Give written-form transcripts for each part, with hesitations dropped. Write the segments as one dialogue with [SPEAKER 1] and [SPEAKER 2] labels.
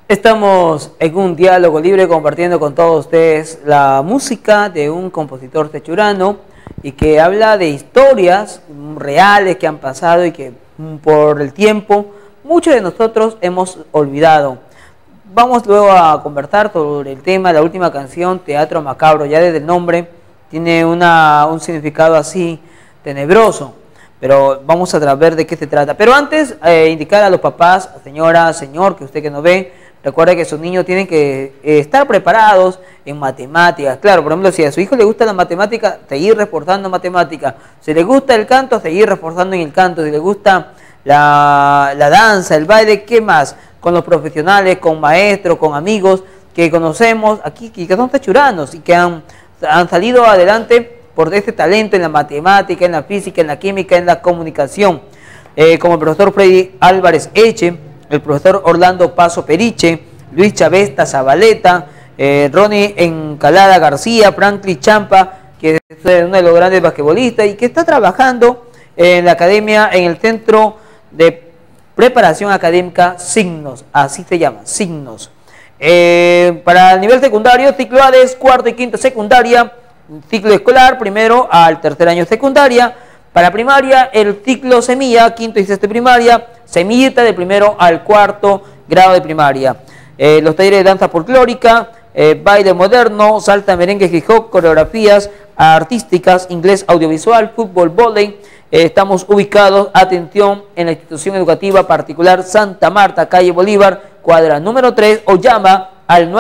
[SPEAKER 1] Estamos en un diálogo libre compartiendo con todos ustedes la música de un compositor techurano y que habla de historias reales que han pasado y que por el tiempo muchos de nosotros hemos olvidado. Vamos luego a conversar sobre el tema, la última canción, Teatro Macabro. Ya desde el nombre tiene un significado así tenebroso, pero vamos a ver de qué se trata. Pero antes, indicar a los papás, señora, señor, que usted que nos ve, recuerde que sus niños tienen que estar preparados en matemáticas. Claro, por ejemplo, si a su hijo le gusta la matemática, seguir reforzando matemáticas. Si le gusta el canto, seguir reforzando en el canto. Si le gusta la danza, el baile, ¿qué más? Con los profesionales, con maestros, con amigos que conocemos aquí, que son techuranos y que han salido adelante por ese talento en la matemática, en la física, en la química, en la comunicación. Como el profesor Freddy Álvarez Eche, el profesor Orlando Paso Periche, Luis Chavesta Zabaleta, Ronnie Encalada García, Franklin Champa, que es uno de los grandes basquetbolistas y que está trabajando en la academia, en el centro de preparación académica Signos, así se llama, Signos. Para el nivel secundario, ciclo ADES, cuarto y quinto secundaria, ciclo escolar, primero al tercer año secundaria. Para primaria, el ciclo semilla, quinto y sexto de primaria, semillita de primero al cuarto grado de primaria. Los talleres de danza folclórica, baile moderno, salsa, merengue, hip hop, coreografías artísticas, inglés audiovisual, fútbol, vóley. Estamos ubicados, atención, en la institución educativa particular Santa Marta, calle Bolívar, cuadra número 3, o llama al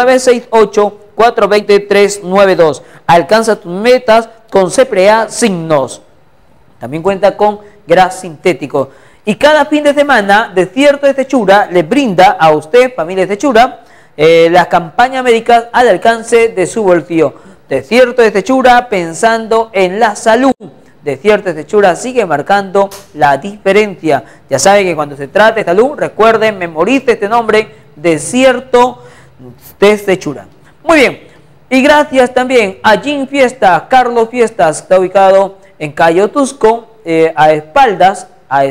[SPEAKER 1] 968-420-392. Alcanza tus metas con CPA Signos. También cuenta con gas sintético. Y cada fin de semana, Desierto de Techura le brinda a usted, familia de Techura, las campañas médicas al alcance de su bolsillo. Desierto de Techura pensando en la salud. Desierto de Techura sigue marcando la diferencia. Ya saben que cuando se trata de salud, recuerden, memorice este nombre, Desierto de Techura. Muy bien. Y gracias también a Jim Fiesta, Carlos Fiestas, está ubicado en calle Otusco, a espaldas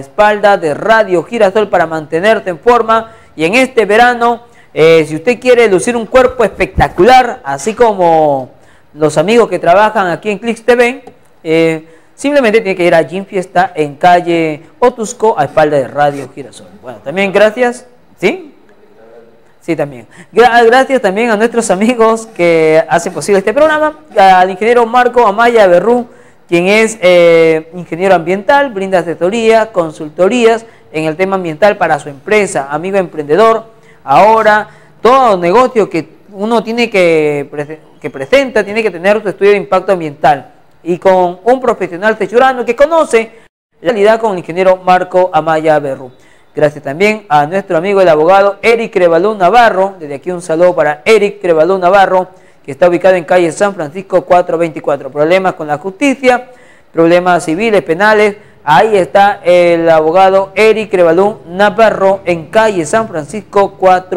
[SPEAKER 1] de Radio Girasol para mantenerte en forma. Y en este verano, si usted quiere lucir un cuerpo espectacular, así como los amigos que trabajan aquí en Clix TV, simplemente tiene que ir a Jim Fiesta en calle Otusco, a espaldas de Radio Girasol. Bueno, también gracias, ¿sí? Sí, también. Gracias también a nuestros amigos que hacen posible este programa, al ingeniero Marco Amaya Berrú, quien es ingeniero ambiental, brinda asesoría, consultorías en el tema ambiental para su empresa, amigo emprendedor. Ahora, todo negocio que uno tiene presenta, tiene que tener su estudio de impacto ambiental. Y con un profesional techurano que conoce la realidad con el ingeniero Marco Amaya Berrú. Gracias también a nuestro amigo el abogado Eric Crevalú Navarro. Desde aquí un saludo para Eric Crevalú Navarro, que está ubicado en calle San Francisco 424. Problemas con la justicia, problemas civiles, penales. Ahí está el abogado Eric Crevalú Navarro en calle San Francisco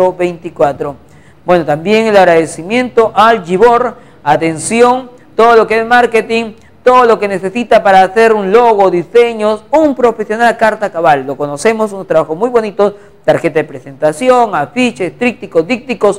[SPEAKER 1] 424. Bueno, también el agradecimiento al Gibor. Atención, todo lo que es marketing, todo lo que necesita para hacer un logo, diseños, un profesional a carta cabal. Lo conocemos, un trabajo muy bonito, tarjeta de presentación, afiches, trípticos, dípticos.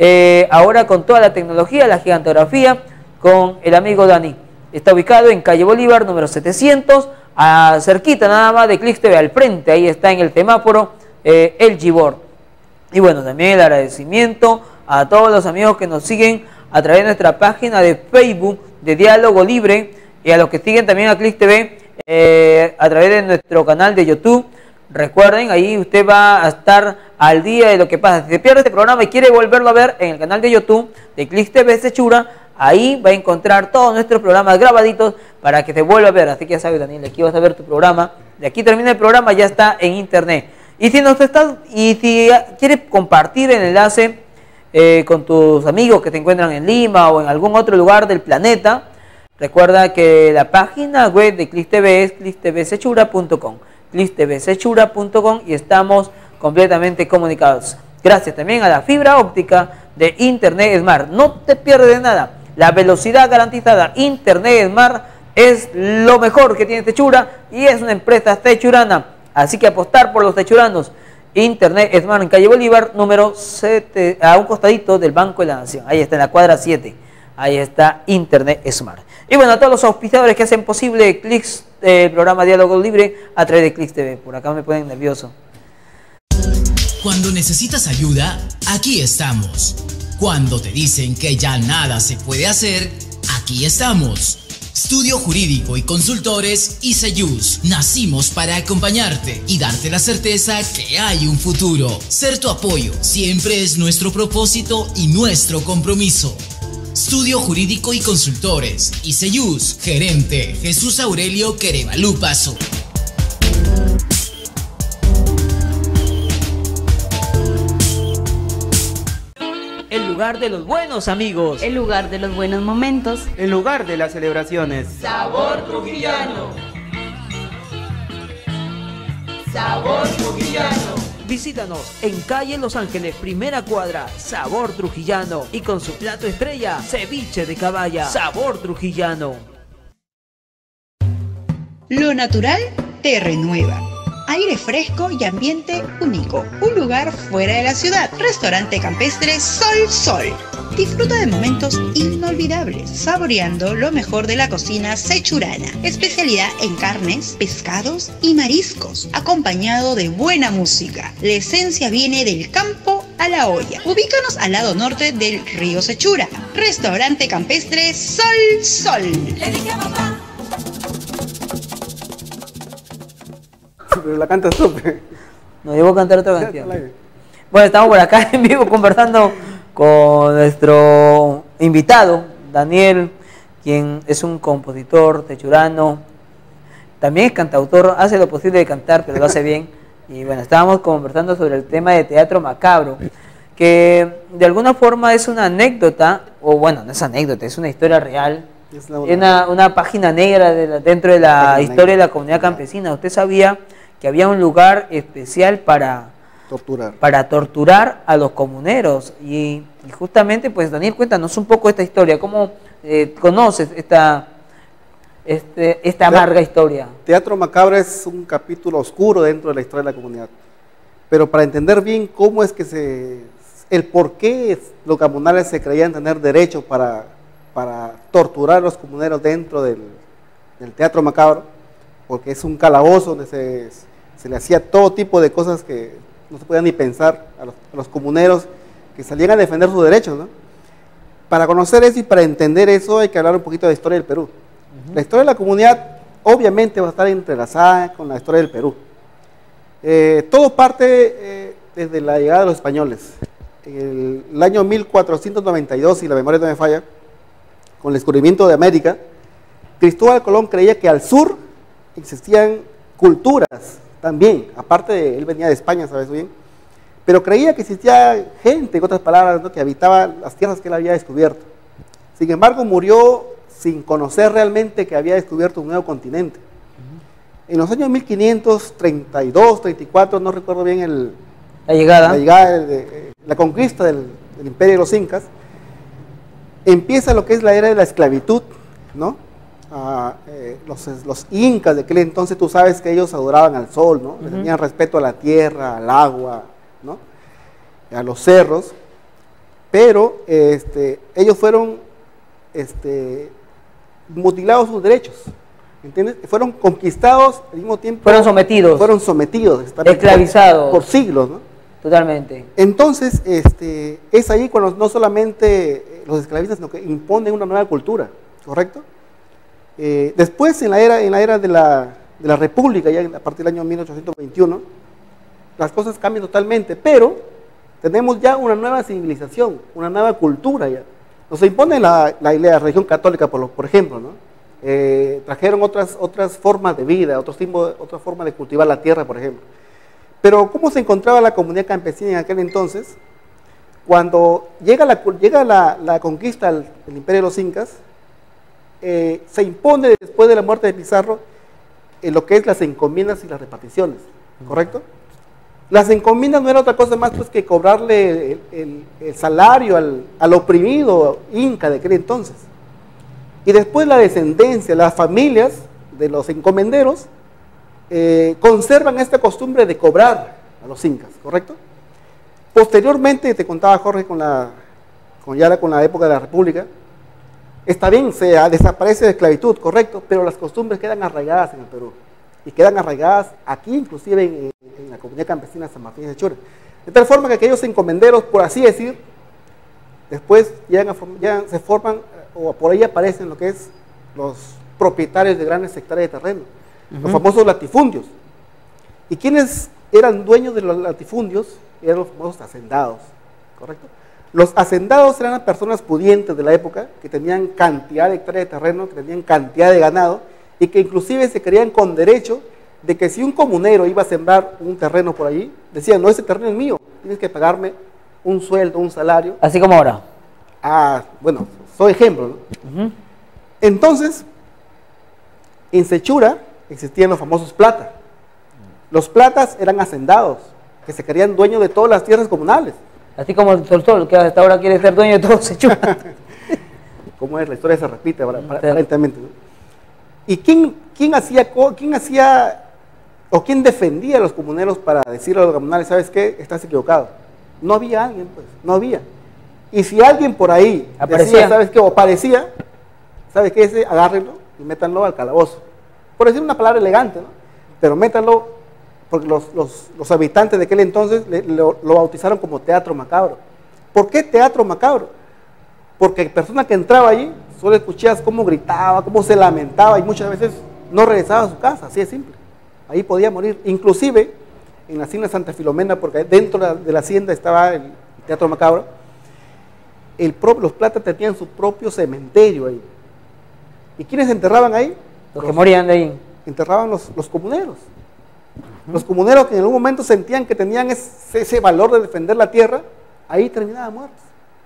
[SPEAKER 1] Ahora con toda la tecnología, la gigantografía, con el amigo Dani. Está ubicado en calle Bolívar, número 700, cerquita nada más de Clix TV, al frente, ahí está en el semáforo, el Gibor. Y bueno, también el agradecimiento a todos los amigos que nos siguen a través de nuestra página de Facebook de Diálogo Libre, y a los que siguen también a Clix TV a través de nuestro canal de YouTube. Recuerden, ahí usted va a estar al día de lo que pasa. Si se pierde este programa y quiere volverlo a ver en el canal de YouTube de Clix TV Techura, ahí va a encontrar todos nuestros programas grabaditos para que se vuelva a ver. Así que ya sabes, Daniel, aquí vas a ver tu programa. De aquí termina el programa, ya está en internet. Y si quieres compartir el enlace con tus amigos que se encuentran en Lima o en algún otro lugar del planeta, recuerda que la página web de Clix TV es clixtvsechura.com, clixtvsechura.com, y estamos completamente comunicados. Gracias también a la fibra óptica de Internet Smart. No te pierdes nada. La velocidad garantizada. Internet Smart es lo mejor que tiene Techura y es una empresa techurana. Así que apostar por los techuranos. Internet Smart en calle Bolívar, número 7, a un costadito del Banco de la Nación. Ahí está, en la cuadra 7. Ahí está Internet Smart. Y bueno, a todos los auspiciadores que hacen posible Clix, el programa Diálogo Libre, a través de Clix TV. Por acá me ponen nervioso.
[SPEAKER 2] Cuando necesitas ayuda, aquí estamos. Cuando te dicen que ya nada se puede hacer, aquí estamos. Estudio Jurídico y Consultores ICEYUS. Nacimos para acompañarte y darte la certeza que hay un futuro. Ser tu apoyo siempre es nuestro propósito y nuestro compromiso. Estudio Jurídico y Consultores ICEYUS. Gerente Jesús Aurelio Querevalú Paso.
[SPEAKER 1] El lugar de los buenos amigos.
[SPEAKER 3] El lugar de los buenos momentos.
[SPEAKER 4] El lugar de las celebraciones.
[SPEAKER 5] Sabor trujillano. Sabor trujillano.
[SPEAKER 1] Visítanos en calle Los Ángeles, primera cuadra, Sabor Trujillano. Y con su plato estrella, ceviche de caballa. Sabor Trujillano.
[SPEAKER 6] Lo natural te renueva. Aire fresco y ambiente único. Un lugar fuera de la ciudad. Restaurante campestre Sol Sol. Disfruta de momentos inolvidables, saboreando lo mejor de la cocina sechurana. Especialidad en carnes, pescados y mariscos, acompañado de buena música. La esencia viene del campo a la olla. Ubícanos al lado norte del río Sechura. Restaurante campestre Sol Sol.
[SPEAKER 5] Le dije a papá.
[SPEAKER 4] Pero la cantas tú.
[SPEAKER 1] Nos llevó a cantar otra canción. Bueno, estamos por acá en vivo conversando con nuestro invitado, Daniel, quien es un compositor techurano, también es cantautor, hace lo posible de cantar, pero lo hace bien. Y bueno, estábamos conversando sobre el tema de teatro macabro, que de alguna forma es una anécdota, o bueno, no es anécdota, es una historia real, es una página negra dentro de la historia de la comunidad campesina. ¿Usted sabía que había un lugar especial para torturar a los comuneros? Y justamente, pues Daniel, cuéntanos un poco esta historia, ¿cómo conoces esta amarga historia?
[SPEAKER 7] Teatro macabro es un capítulo oscuro dentro de la historia de la comunidad, pero para entender bien cómo es que el por qué los comunales se creían tener derecho para torturar a los comuneros dentro del teatro macabro, porque es un calabozo donde se le hacía todo tipo de cosas que no se podían ni pensar a los comuneros que salían a defender sus derechos, ¿no? Para conocer eso y para entender eso hay que hablar un poquito de la historia del Perú. La historia de la comunidad obviamente va a estar entrelazada con la historia del Perú. Todo parte desde la llegada de los españoles. El año 1492, si la memoria no me falla, con el descubrimiento de América, Cristóbal Colón creía que al sur existían culturas también, aparte de él venía de España, ¿sabes bien? Pero creía que existía gente, en otras palabras, ¿no?, que habitaba las tierras que él había descubierto. Sin embargo, murió sin conocer realmente que había descubierto un nuevo continente. En los años 1532, 34, no recuerdo bien la llegada, la conquista del imperio de los incas, empieza lo que es la era de la esclavitud, ¿no? Los incas de aquel entonces, tú sabes que ellos adoraban al sol, ¿no? Le tenían respeto a la tierra, al agua, ¿no?, a los cerros, pero ellos fueron mutilados sus derechos, ¿entiendes? Fueron conquistados al mismo tiempo.
[SPEAKER 1] Fueron sometidos, esclavizados
[SPEAKER 7] por siglos, ¿no?
[SPEAKER 1] Totalmente.
[SPEAKER 7] Entonces, es ahí cuando no solamente los esclavistas, sino que imponen una nueva cultura, ¿correcto? Después, en la era de la República, ya a partir del año 1821, las cosas cambian totalmente, pero tenemos ya una nueva civilización, una nueva cultura ya. Nos impone la religión católica, por ejemplo, ¿no? Trajeron otras formas de vida, otra forma de cultivar la tierra, por ejemplo. Pero ¿cómo se encontraba la comunidad campesina en aquel entonces? Cuando llega la conquista del imperio de los incas, se impone después de la muerte de Pizarro lo que es las encomiendas y las reparticiones, ¿correcto? Las encomiendas no era otra cosa más pues que cobrarle el salario al oprimido inca de aquel entonces. Y después la descendencia, las familias de los encomenderos conservan esta costumbre de cobrar a los incas, ¿correcto? Posteriormente, te contaba Jorge, con la época de la República, está bien, desaparece la esclavitud, correcto, pero las costumbres quedan arraigadas en el Perú, y quedan arraigadas aquí, inclusive en la comunidad campesina de San Martín de Sechura, de tal forma que aquellos encomenderos, por así decir, después se forman, o por ahí aparecen lo que es los propietarios de grandes hectáreas de terreno, los famosos latifundios. ¿Y quiénes eran dueños de los latifundios? Eran los famosos hacendados, ¿correcto? Los hacendados eran las personas pudientes de la época, que tenían cantidad de hectáreas de terreno, que tenían cantidad de ganado, y que inclusive se creían con derecho de que si un comunero iba a sembrar un terreno por allí, decían, no, ese terreno es mío, tienes que pagarme un sueldo, un salario.
[SPEAKER 1] Así como ahora.
[SPEAKER 7] Bueno, soy ejemplo, ¿no? Entonces, en Sechura existían los famosos plata. Los platas eran hacendados, que se creían dueños de todas las tierras comunales.
[SPEAKER 1] Así como el Tolstol, que hasta ahora quiere ser dueño de todo Sechura.
[SPEAKER 7] Como es, la historia se repite aparentemente, ¿no? ¿Y quién hacía o quién defendía a los comuneros para decirle a los comunales, ¿sabes qué? Estás equivocado. No había alguien, pues, no había. Y si alguien por ahí decía, ¿sabes qué? O parecía, ¿sabes qué? Ese, agárrenlo y métanlo al calabozo. Por decir una palabra elegante, ¿no? Pero métanlo, porque los habitantes de aquel entonces lo bautizaron como teatro macabro. ¿Por qué teatro macabro? Porque la persona que entraba allí, solo escuchabas cómo gritaba, cómo se lamentaba, y muchas veces no regresaba a su casa, así de simple. Ahí podía morir. Inclusive, en la hacienda Santa Filomena, porque dentro de la hacienda estaba el teatro macabro, los platas tenían su propio cementerio ahí. ¿Y quiénes enterraban ahí?
[SPEAKER 1] Los que morían de ahí.
[SPEAKER 7] Enterraban los comuneros. Los comuneros que en algún momento sentían que tenían ese valor de defender la tierra, ahí terminaban muertos.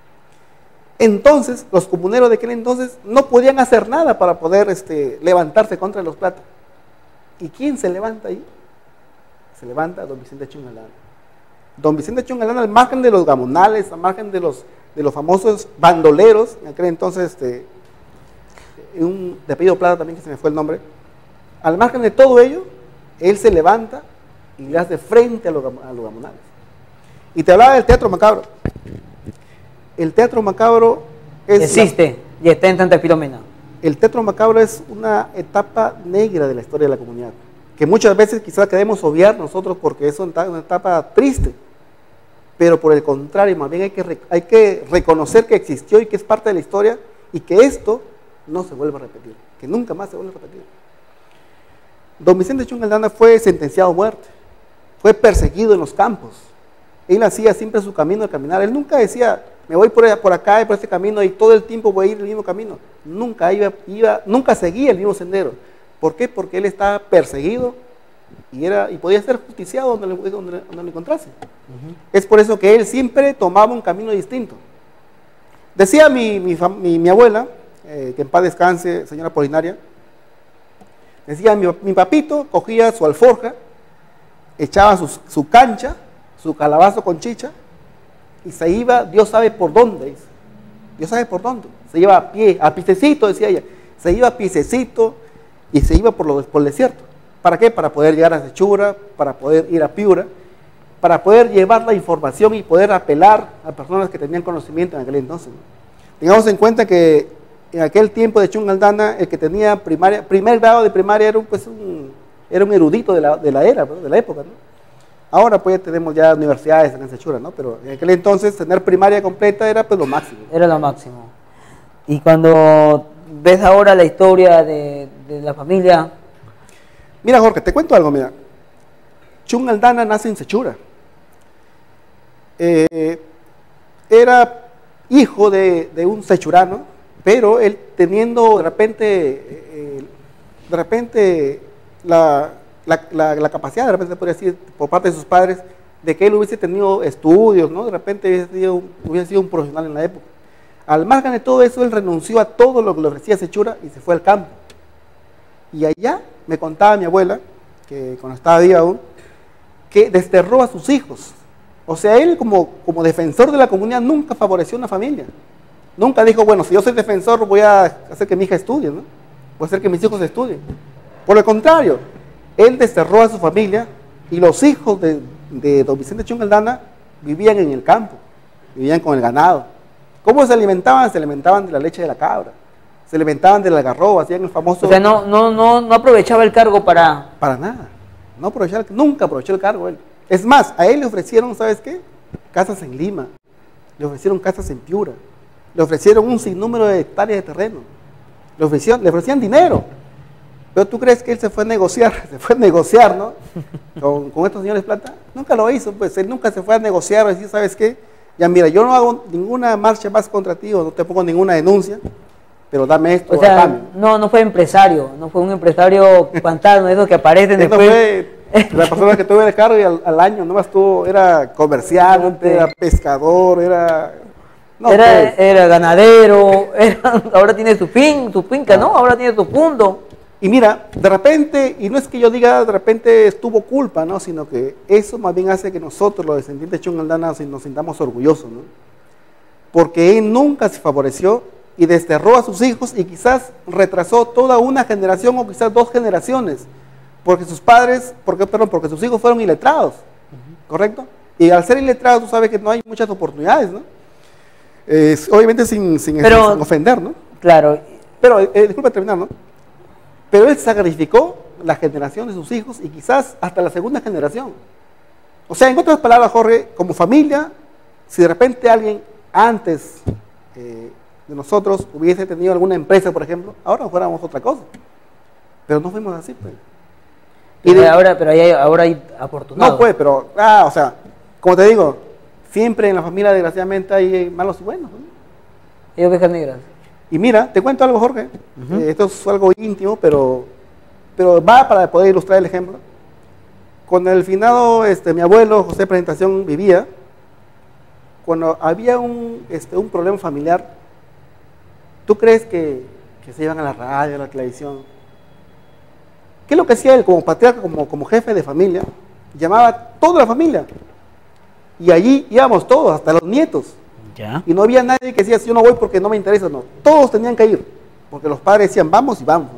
[SPEAKER 7] Entonces, los comuneros de aquel entonces no podían hacer nada para poder levantarse contra los platas. ¿Y quién se levanta ahí? Se levanta don Vicente Chungalana. Don Vicente Chungalana, al margen de los gamonales, al margen de los famosos bandoleros, en aquel entonces, de apellido Plata también, que se me fue el nombre, al margen de todo ello, él se levanta y le hace frente a los gamonales. Y te hablaba del teatro macabro. El teatro macabro
[SPEAKER 1] existe y está en Santa Filomena.
[SPEAKER 7] El teatro macabro es una etapa negra de la historia de la comunidad, que muchas veces quizás queremos obviar nosotros porque es una etapa triste, pero por el contrario, más bien hay que reconocer que existió y que es parte de la historia, y que esto no se vuelva a repetir, que nunca más se vuelva a repetir. Don Vicente Chungalana fue sentenciado a muerte, fue perseguido en los campos. Él hacía siempre su camino de caminar. Él nunca decía, me voy por acá y por este camino y todo el tiempo voy a ir el mismo camino. Nunca seguía el mismo sendero. ¿Por qué? Porque él estaba perseguido y podía ser justiciado donde lo encontrase. Es por eso que él siempre tomaba un camino distinto. Decía mi abuela, que en paz descanse, señora Polinaria, decía, mi papito cogía su alforja, echaba su cancha, su calabazo con chicha, y se iba, Dios sabe por dónde, dice. Dios sabe por dónde. Se iba a pie, a piececito, decía ella. Se iba a piececito y se iba por el desierto. ¿Para qué? Para poder llegar a Sechura, para poder ir a Piura, para poder llevar la información y poder apelar a personas que tenían conocimiento en aquel entonces, ¿no? Tengamos en cuenta que en aquel tiempo de Chungalana, el que tenía primer grado de primaria era un erudito de la era, ¿no? De la época, ¿no? Ahora pues ya tenemos ya universidades en Sechura, ¿no? Pero en aquel entonces tener primaria completa era pues lo máximo.
[SPEAKER 1] Era lo máximo. Y cuando ves ahora la historia de la familia...
[SPEAKER 7] Mira, Jorge, te cuento algo, mira. Chungalana nace en Sechura. Era hijo de un sechurano, pero él teniendo de repente la capacidad, de repente se podría decir, por parte de sus padres, de que él hubiese tenido estudios, ¿no? De repente hubiese sido un profesional en la época. Al margen de todo eso, él renunció a todo lo que le ofrecía Sechura y se fue al campo. Y allá me contaba mi abuela, que cuando estaba viva aún, que desterró a sus hijos. O sea, él como defensor de la comunidad nunca favoreció a una familia. Nunca dijo, bueno, si yo soy defensor voy a hacer que mi hija estudie, ¿no? Voy a hacer que mis hijos estudien. Por el contrario, él desterró a su familia y los hijos de de don Vicente Chungaldana vivían en el campo, vivían con el ganado. ¿Cómo se alimentaban? Se alimentaban de la leche de la cabra, se alimentaban del algarrobo, hacían el famoso...
[SPEAKER 1] O sea, no aprovechaba el cargo para...
[SPEAKER 7] Para nada, no aprovechaba, nunca aprovechó el cargo él. Es más, a él le ofrecieron, ¿sabes qué? Casas en Lima, le ofrecieron casas en Piura, le ofrecieron un sinnúmero de hectáreas de terreno, le ofrecían dinero. Pero tú crees que él se fue a negociar, ¿no? Con estos señores plata. Nunca lo hizo, pues él nunca se fue a negociar, a decir, ¿sabes qué? Ya mira, yo no hago ninguna marcha más contra ti, o no te pongo ninguna denuncia, pero dame esto.
[SPEAKER 1] O sea, no fue empresario, no fue un empresario fantasma, esos que aparecen
[SPEAKER 7] Él no
[SPEAKER 1] después.
[SPEAKER 7] fue la persona que tuvo el cargo y al año nomás era comerciante, era pescador, era
[SPEAKER 1] ganadero, ahora tiene su finca, ¿no? Ahora tiene su fondo.
[SPEAKER 7] Y mira, de repente, y no es que yo diga de repente tuvo culpa, ¿no? Sino que eso más bien hace que nosotros, los descendientes de Chungaldana, nos sintamos orgullosos, ¿no? Porque él nunca se favoreció y desterró a sus hijos y quizás retrasó toda una generación o quizás 2 generaciones, porque porque sus hijos fueron iletrados, ¿correcto? Y al ser iletrados, tú sabes que no hay muchas oportunidades, ¿no? Obviamente sin ofender, ¿no?
[SPEAKER 1] Claro.
[SPEAKER 7] Pero, disculpa terminar, ¿no? Pero él sacrificó la generación de sus hijos y quizás hasta la segunda generación. O sea, en otras palabras, Jorge, como familia, si de repente alguien antes de nosotros hubiese tenido alguna empresa, por ejemplo, ahora fuéramos otra cosa. Pero no fuimos así, pues.
[SPEAKER 1] Ahora hay afortunados.
[SPEAKER 7] No, pues, pero, o sea, como te digo, siempre en la familia, desgraciadamente, hay malos y buenos, ¿no?
[SPEAKER 1] Hay ovejas negras.
[SPEAKER 7] Y mira, te cuento algo, Jorge. Esto es algo íntimo, pero va para poder ilustrar el ejemplo. Con el finado, mi abuelo José Presentación vivía, cuando había un problema familiar, ¿tú crees que se iban a la radio, a la televisión? ¿Qué es lo que hacía él como patriarca, como jefe de familia? Llamaba a toda la familia. Y allí íbamos todos, hasta los nietos.
[SPEAKER 1] ¿Ya?
[SPEAKER 7] Y no había nadie que decía, yo no voy porque no me interesa, no. Todos tenían que ir, porque los padres decían, vamos y vamos.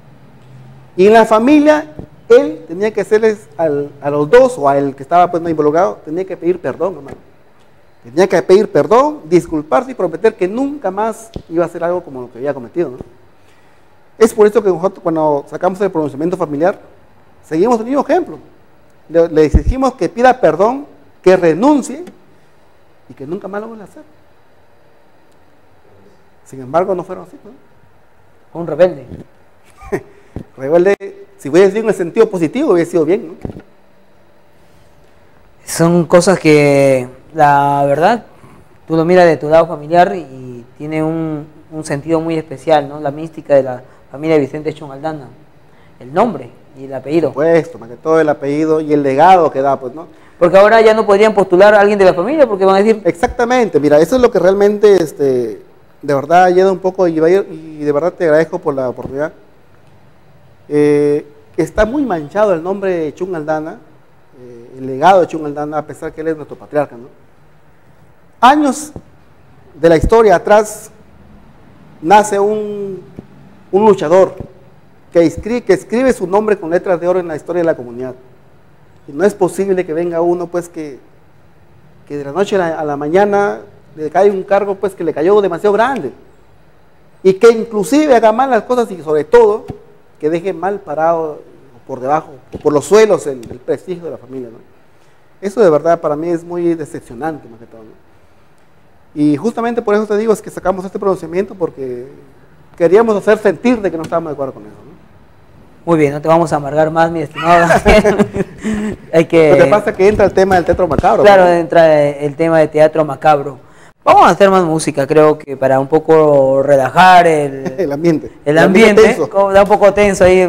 [SPEAKER 7] Y en la familia, él tenía que hacerles a los dos, o a el que estaba pues no involucrado, tenía que pedir perdón, hermano. Tenía que pedir perdón, disculparse y prometer que nunca más iba a hacer algo como lo que había cometido, ¿no? Es por eso que nosotros, cuando sacamos el pronunciamiento familiar, seguimos el mismo ejemplo. Le exigimos que pida perdón, que renuncie, y que nunca más lo vuelva a hacer. Sin embargo, no fueron así, ¿no?
[SPEAKER 1] Fue un rebelde.
[SPEAKER 7] Rebelde, si hubiera sido en el sentido positivo, hubiera sido bien, ¿no?
[SPEAKER 1] Son cosas que, la verdad, tú lo miras de tu lado familiar y tiene un sentido muy especial, ¿no? La mística de la familia de Vicente Chungaldana. El nombre y el apellido.
[SPEAKER 7] Por supuesto, más que todo el apellido y el legado que da, pues, ¿no?
[SPEAKER 1] Porque ahora ya no podrían postular a alguien de la familia porque van a decir...
[SPEAKER 7] Exactamente, mira, eso es lo que realmente, de verdad, llena un poco y de verdad te agradezco por la oportunidad. Está muy manchado el nombre de Chungaldana, el legado de Chungaldana, a pesar que él es nuestro patriarca, ¿no? Años de la historia atrás nace un luchador que escribe su nombre con letras de oro en la historia de la comunidad. Y no es posible que venga uno, pues, que de la noche a la mañana le cae un cargo, pues, que le cayó demasiado grande. Y que inclusive haga mal las cosas y sobre todo, que deje mal parado por debajo, o por los suelos, el prestigio de la familia, ¿no? Eso de verdad para mí es muy decepcionante, más que todo, ¿no? Y justamente por eso te digo, es que sacamos este pronunciamiento porque queríamos hacer sentir de que no estábamos de acuerdo con eso, ¿no?
[SPEAKER 1] Muy bien, no te vamos a amargar más, mi estimado. Hay que...
[SPEAKER 7] Lo que pasa es que entra el tema del teatro macabro.
[SPEAKER 1] Claro,
[SPEAKER 7] ¿no?
[SPEAKER 1] entra el tema de teatro macabro. Vamos a hacer más música, creo que para un poco relajar el
[SPEAKER 7] ambiente.
[SPEAKER 1] El ambiente, da un poco tenso ahí,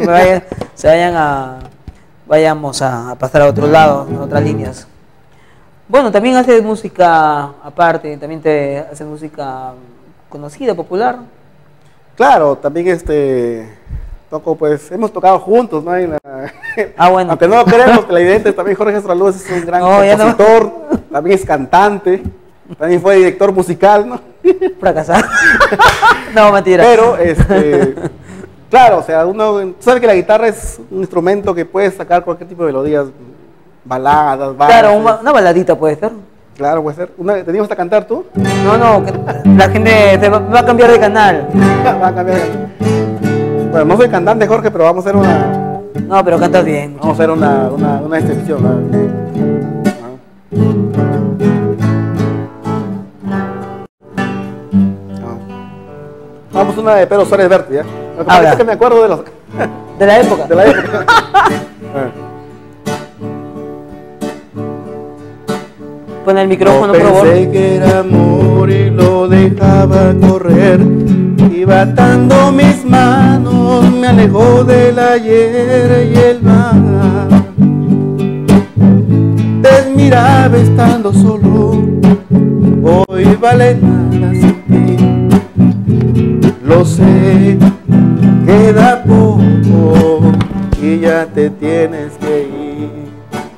[SPEAKER 1] vayamos a pasar a otro lado, a otras líneas. Bueno, también haces música aparte, también te haces música conocida, popular.
[SPEAKER 7] Claro, también toco, pues, hemos tocado juntos, ¿no?
[SPEAKER 1] Bueno.
[SPEAKER 7] Aunque no lo creemos, que la evidente también Jorge Estraluz es un gran compositor, también es cantante, también fue director musical, ¿no?
[SPEAKER 1] Fracasado. No, mentira.
[SPEAKER 7] Pero, claro, o sea, uno sabe que la guitarra es un instrumento que puede sacar cualquier tipo de melodías baladas,
[SPEAKER 1] Claro,
[SPEAKER 7] valses.
[SPEAKER 1] una baladita puede ser.
[SPEAKER 7] Claro, puede ser. ¿Teníamos que cantar tú?
[SPEAKER 1] No, que la gente va a cambiar de canal.
[SPEAKER 7] Va a cambiar. Bueno, no soy cantante, Jorge, pero vamos a hacer una...
[SPEAKER 1] No, pero cantas bien.
[SPEAKER 7] Vamos a hacer una excepción. Vamos a una de Pedro Suárez Verte, ¿ya? Lo que pasa es que me acuerdo de los...
[SPEAKER 1] De la época.
[SPEAKER 7] De la época.
[SPEAKER 1] Pon el micrófono,
[SPEAKER 7] No
[SPEAKER 1] por favor.
[SPEAKER 7] pensé que era amor y lo dejaba correr. Iba atando mis manos, me alejó del ayer y el mar. Te miraba estando solo, hoy vale nada sin ti. Lo sé, queda poco y ya te tienes que ir.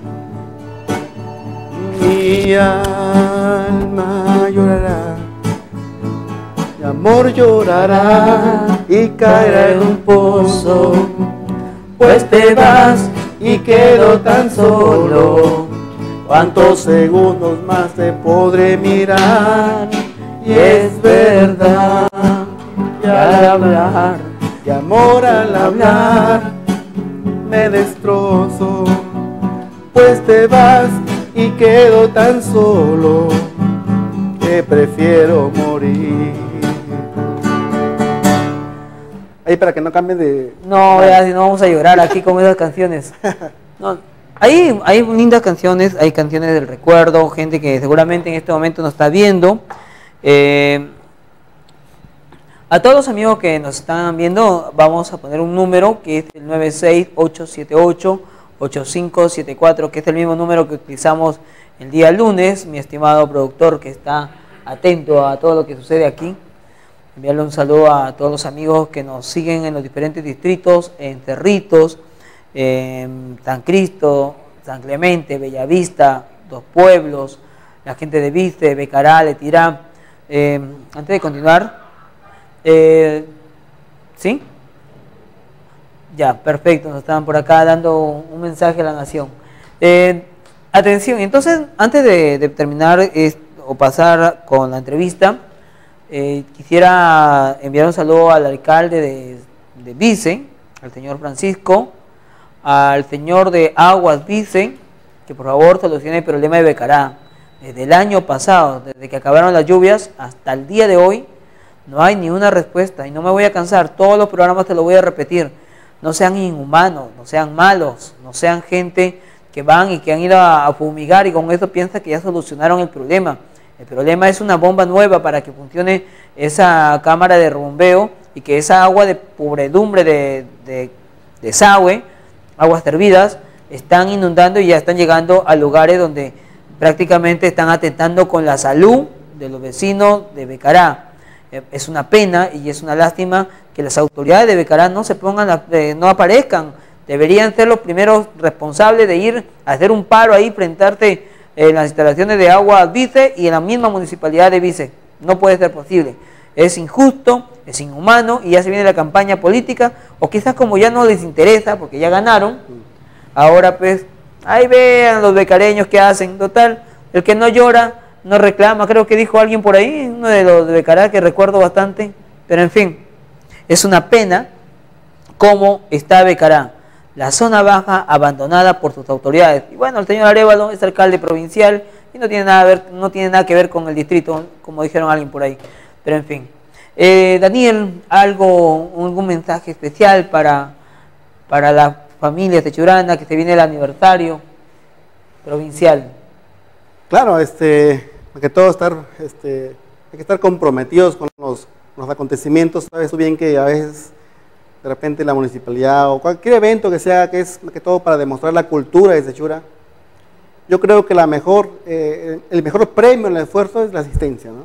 [SPEAKER 7] Mi alma llorará, mi amor llorará y caerá en un pozo, pues te vas y quedo tan solo. ¿Cuántos segundos más te podré mirar? Y es verdad, y al hablar, y amor al hablar, me destrozo, pues te vas y quedo tan solo que prefiero morir. Ahí para que no cambien de...
[SPEAKER 1] No, ya, si no vamos a llorar aquí con esas canciones. No, hay lindas canciones, hay canciones del recuerdo, gente que seguramente en este momento nos está viendo. A todos los amigos que nos están viendo, vamos a poner un número que es el 96878-8574, que es el mismo número que utilizamos el día lunes. Mi estimado productor que está atento a todo lo que sucede aquí. Enviarle un saludo a todos los amigos que nos siguen en los diferentes distritos, en Cerritos, en San Cristo, San Clemente, Bellavista, Dos Pueblos, la gente de Vice, Becará, Letirá. Antes de continuar, ¿sí? Ya, perfecto, nos estaban por acá dando un mensaje a la nación. Atención, entonces, antes de terminar o pasar con la entrevista, quisiera enviar un saludo al alcalde de Vice, al señor Francisco, al señor de Aguas Vice, que por favor solucione el problema de Becará. Desde el año pasado, desde que acabaron las lluvias, hasta el día de hoy, no hay ni una respuesta, y no me voy a cansar, todos los programas te lo voy a repetir. No sean inhumanos, no sean malos, no sean gente que van y que han ido a fumigar y con eso piensan que ya solucionaron el problema. El problema es una bomba nueva para que funcione esa cámara de bombeo y que esa agua de podredumbre de desagüe, aguas hervidas, están inundando y ya están llegando a lugares donde prácticamente están atentando con la salud de los vecinos de Becará. Es una pena y es una lástima que las autoridades de Becará no se pongan, no aparezcan. Deberían ser los primeros responsables de ir a hacer un paro ahí, frentarte en las instalaciones de Aguas Vice y en la misma municipalidad de Vice. No puede ser posible. Es injusto, es inhumano y ya se viene la campaña política, o quizás como ya no les interesa porque ya ganaron, ahora pues, ahí vean los becareños que hacen. Total, el que no llora no reclama, creo que dijo alguien por ahí, uno de los de Becará que recuerdo bastante, pero en fin, es una pena cómo está Becará, la zona baja abandonada por sus autoridades. Y bueno, el señor Arévalo es alcalde provincial y no tiene nada que ver con el distrito, como dijeron alguien por ahí, pero en fin. Daniel, algún mensaje especial para la familia techurana, que se viene el aniversario provincial.
[SPEAKER 7] Claro, hay que estar comprometidos con los acontecimientos. Sabes tú bien que a veces de repente la municipalidad o cualquier evento que sea, que es más que todo para demostrar la cultura de Techura, yo creo que el mejor premio en el esfuerzo es la asistencia, ¿no?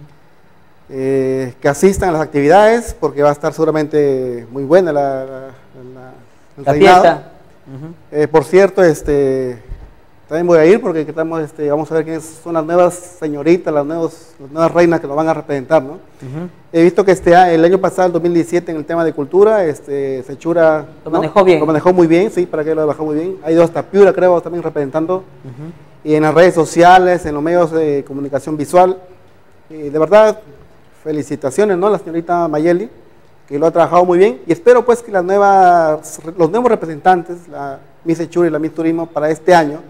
[SPEAKER 7] Que asistan a las actividades, porque va a estar seguramente muy buena el
[SPEAKER 1] la
[SPEAKER 7] reinado.
[SPEAKER 1] fiesta.
[SPEAKER 7] Por cierto, también voy a ir porque estamos, vamos a ver quiénes son las nuevas señoritas, las nuevas reinas que nos van a representar, ¿no? He visto que el año pasado, el 2017, en el tema de cultura, Sechura
[SPEAKER 1] lo manejó bien.
[SPEAKER 7] Lo manejó muy bien, sí, para que lo bajó muy bien. Ha ido hasta Piura, creo, también representando. Y en las redes sociales, en los medios de comunicación visual. De verdad, felicitaciones, ¿no? La señorita Mayeli, que lo ha trabajado muy bien. Y espero, pues, que los nuevos representantes, la Miss Sechura y la Miss Turismo, para este año,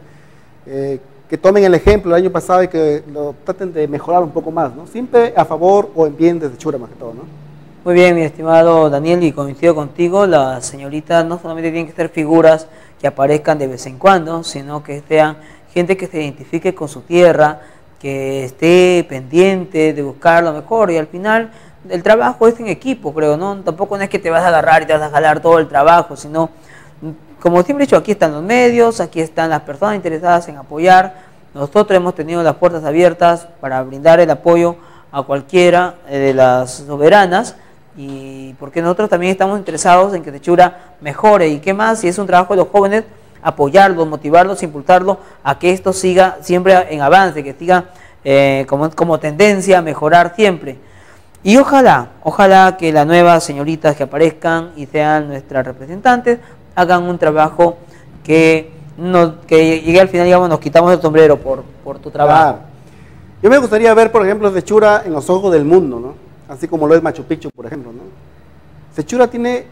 [SPEAKER 7] que tomen el ejemplo del año pasado y que lo traten de mejorar un poco más, ¿no? Siempre a favor o en bien de Sechura, más que todo, ¿no?
[SPEAKER 1] Muy bien, mi estimado Daniel, y coincido contigo, las señoritas no solamente tienen que ser figuras que aparezcan de vez en cuando, sino que sean gente que se identifique con su tierra, que esté pendiente de buscar lo mejor, y al final el trabajo es en equipo, creo, ¿no? Tampoco no es que te vas a agarrar y te vas a jalar todo el trabajo, sino, como siempre he dicho, aquí están los medios, aquí están las personas interesadas en apoyar. Nosotros hemos tenido las puertas abiertas para brindar el apoyo a cualquiera de las soberanas, y porque nosotros también estamos interesados en que Sechura mejore, y qué más, si es un trabajo de los jóvenes, apoyarlos, motivarlos, impulsarlos a que esto siga siempre en avance, que siga como tendencia a mejorar siempre. Y ojalá que las nuevas señoritas que aparezcan y sean nuestras representantes hagan un trabajo que llegue al final, digamos, nos quitamos el sombrero por tu trabajo.
[SPEAKER 7] Claro. Yo me gustaría ver, por ejemplo, Sechura en los ojos del mundo, ¿no? Así como lo es Machu Picchu, por ejemplo, ¿no? Sechura tiene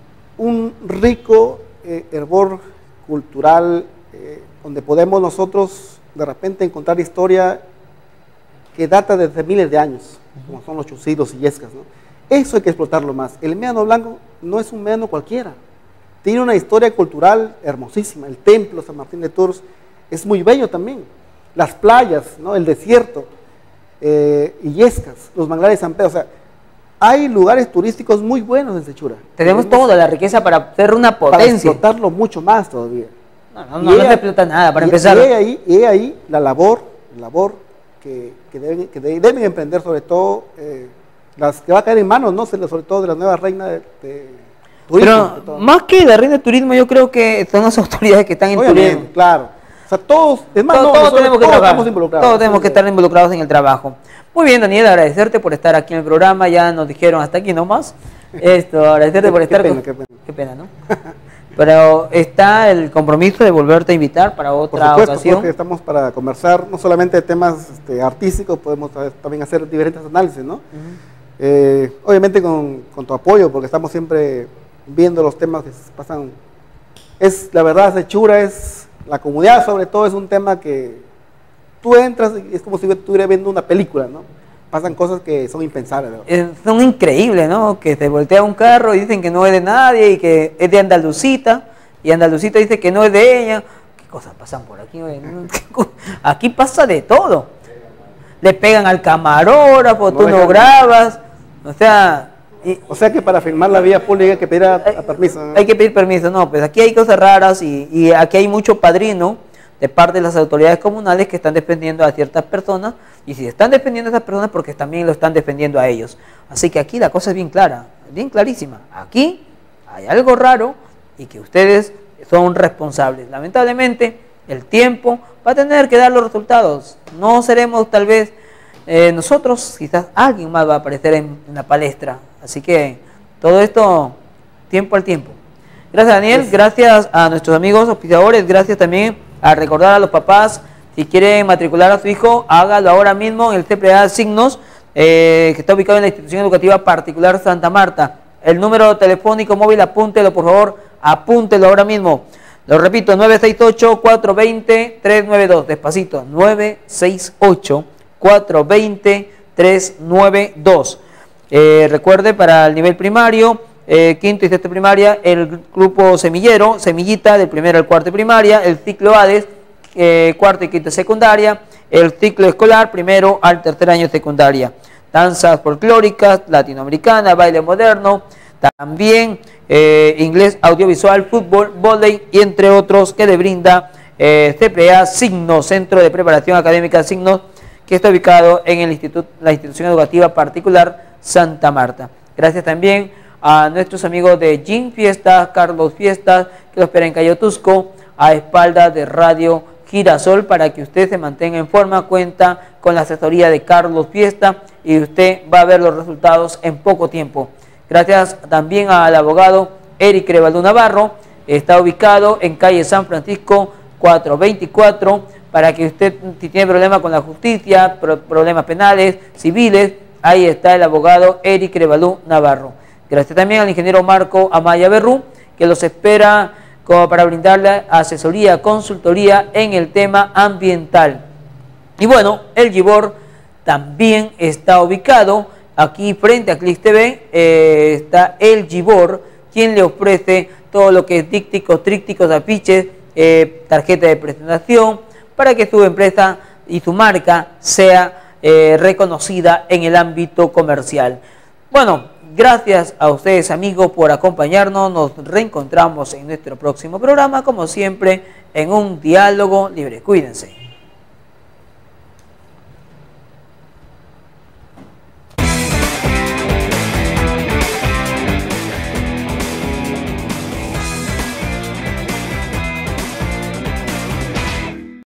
[SPEAKER 7] un rico hervor cultural, donde podemos nosotros de repente encontrar historia que data desde miles de años, como son los chusidos y yescas, ¿no? Eso hay que explotarlo más. El médano blanco no es un médano cualquiera, tiene una historia cultural hermosísima. El templo San Martín de Tours es muy bello también, las playas, ¿no? El desierto, Illescas, los manglares de San Pedro, o sea, hay lugares turísticos muy buenos en Sechura.
[SPEAKER 1] Tenemos toda la riqueza para ser una potencia.
[SPEAKER 7] Para explotarlo mucho más todavía.
[SPEAKER 1] No se explota nada, para empezar.
[SPEAKER 7] Y ahí la labor que deben emprender, sobre todo las que va a caer en manos, ¿no? Sobre todo de la nueva reina de turismo.
[SPEAKER 1] Pero más que la reina de turismo, yo creo que son las autoridades que están en turismo.
[SPEAKER 7] Claro. O sea, todos
[SPEAKER 1] tenemos que trabajar,
[SPEAKER 7] estamos involucrados.
[SPEAKER 1] Todos tenemos que estar involucrados en el trabajo. Muy bien, Daniel, agradecerte por estar aquí en el programa. Ya nos dijeron hasta aquí nomás. Agradecerte por estar. Qué pena, ¿no? Pero está el compromiso de volverte a invitar para otra ocasión.
[SPEAKER 7] Porque estamos para conversar no solamente de temas artísticos, podemos también hacer diferentes análisis, ¿no? Obviamente con tu apoyo, porque estamos siempre viendo los temas que pasan. La verdad, Sechura es la comunidad, sobre todo, es un tema que tú entras y es como si estuvieras viendo una película, ¿no? Pasan cosas que son impensables, ¿no?
[SPEAKER 1] Son increíbles, ¿no? Que se voltea un carro y dicen que no es de nadie y que es de Andalucita, y Andalucita dice que no es de ella. ¿Qué cosas pasan por aquí? Aquí pasa de todo. Le pegan al camarógrafo, tú no grabas, o sea que
[SPEAKER 7] para filmar la vía pública hay que pedir permiso, ¿no?
[SPEAKER 1] Hay que pedir permiso, no, pues aquí hay cosas raras y aquí hay mucho padrino de parte de las autoridades comunales que están defendiendo a ciertas personas, y si están defendiendo a esas personas porque también lo están defendiendo a ellos. Así que aquí la cosa es bien clara, bien clarísima. Aquí hay algo raro y que ustedes son responsables. Lamentablemente el tiempo va a tener que dar los resultados. No seremos tal vez nosotros, quizás alguien más va a aparecer en la palestra. Así que todo esto, tiempo al tiempo. Gracias, Daniel, gracias a nuestros amigos auspiciadores, gracias también a recordar a los papás, si quieren matricular a su hijo, hágalo ahora mismo en el CPA Signos, que está ubicado en la institución educativa particular Santa Marta. El número telefónico móvil, apúntelo por favor, apúntelo ahora mismo. Lo repito, 968-420-392, despacito, 968-420-392. Recuerde, para el nivel primario, quinto y sexto primaria, el grupo semillero, semillita del primero al cuarto de primaria, el ciclo ADES, cuarto y quinto de secundaria, el ciclo escolar, primero al tercer año de secundaria, danzas folclóricas, latinoamericana, baile moderno, también inglés, audiovisual, fútbol, vóley y entre otros que le brinda CPA Signos, Centro de Preparación Académica Signos, que está ubicado en la institución educativa particular Santa Marta. Gracias también a nuestros amigos de Jim Fiestas, Carlos Fiestas, que lo espera en Cayo Tusco, a espaldas de Radio Girasol para que usted se mantenga en forma. Cuenta con la asesoría de Carlos Fiesta y usted va a ver los resultados en poco tiempo. Gracias también al abogado Eric Crevalú Navarro. Está ubicado en calle San Francisco 424 para que usted, si tiene problemas con la justicia, problemas penales, civiles, ahí está el abogado Eric Crevalú Navarro. Gracias también al ingeniero Marco Amaya Berrú, que los espera como para brindarle asesoría, consultoría en el tema ambiental. Y bueno, el Gibor también está ubicado aquí frente a Clix TV, está el Gibor, quien le ofrece todo lo que es dípticos, trípticos, afiches, tarjeta de presentación, para que su empresa y su marca sea reconocida en el ámbito comercial. Bueno, gracias a ustedes, amigos, por acompañarnos. Nos reencontramos en nuestro próximo programa, como siempre, en un diálogo libre. Cuídense.